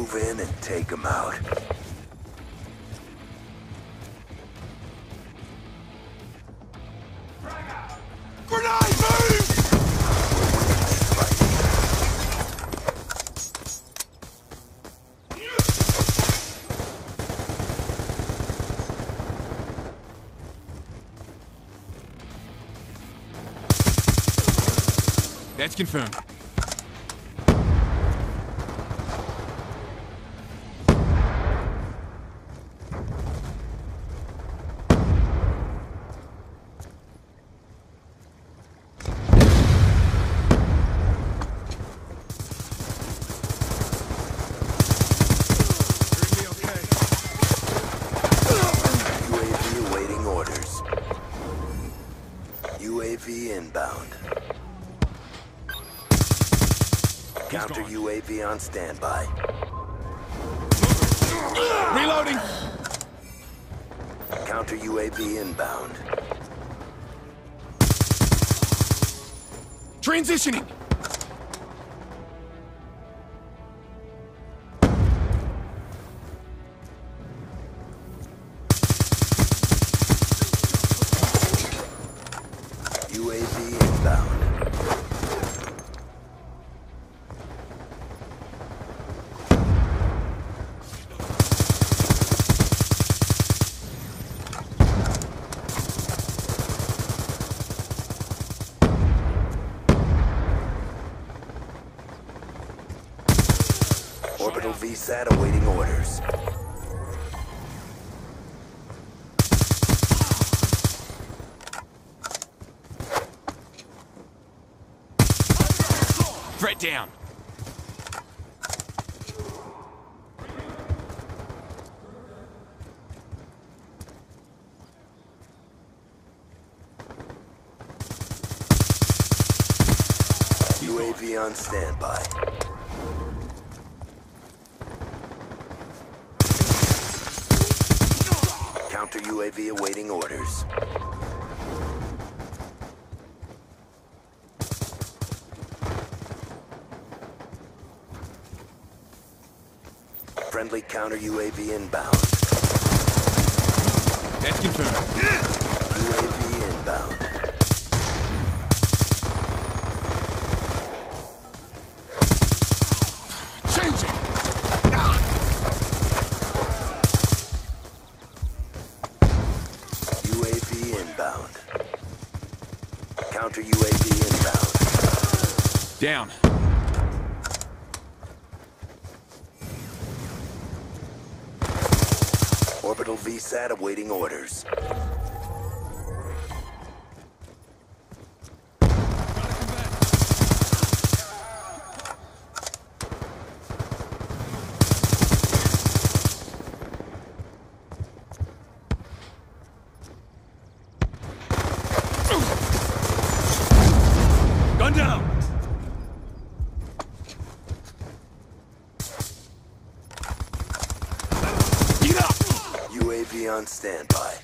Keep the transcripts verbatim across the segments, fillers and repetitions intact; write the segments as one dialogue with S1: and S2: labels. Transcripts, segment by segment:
S1: Move in and take them out.
S2: Grenade, move!
S3: That's confirmed.
S1: U A V inbound. Counter U A V on standby.
S3: Reloading!
S1: Counter U A V inbound.
S3: Transitioning!
S1: U A V inbound. Orbital V SAT awaiting orders.
S3: Threat down.
S1: U A V on standby. Counter U A V awaiting orders. Friendly counter U A V inbound.
S3: That's confirmed.
S1: U A V inbound.
S3: Changing!
S1: U A V inbound. Counter U A V inbound.
S3: Down.
S1: Orbital V SAT awaiting orders.
S3: Gun down! Get up!
S1: U A V on standby.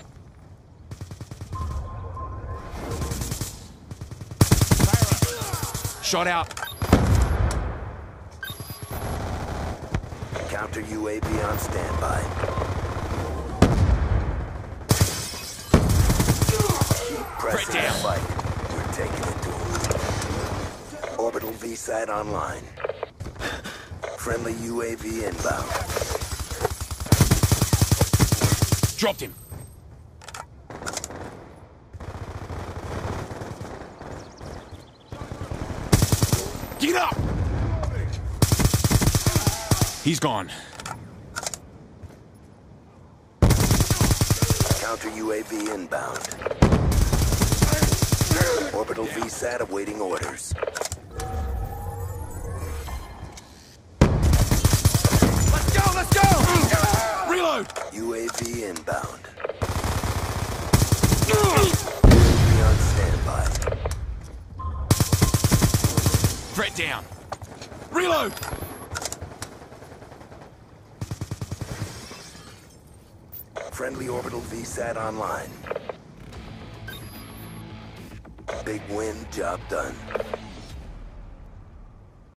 S3: Shot out.
S1: Counter U A V on standby. Keep pressing the
S3: down.
S1: fight. We're taking it to them. Orbital V SAT online. Friendly U A V inbound.
S3: Dropped him. Get up! He's gone.
S1: Counter U A V inbound. Orbital V SAT awaiting orders.
S3: Let's go, let's go! Reload!
S1: U A V inbound. U A V on standby.
S3: Threat down. Reload!
S1: Friendly Orbital V SAT online. Big win, job done.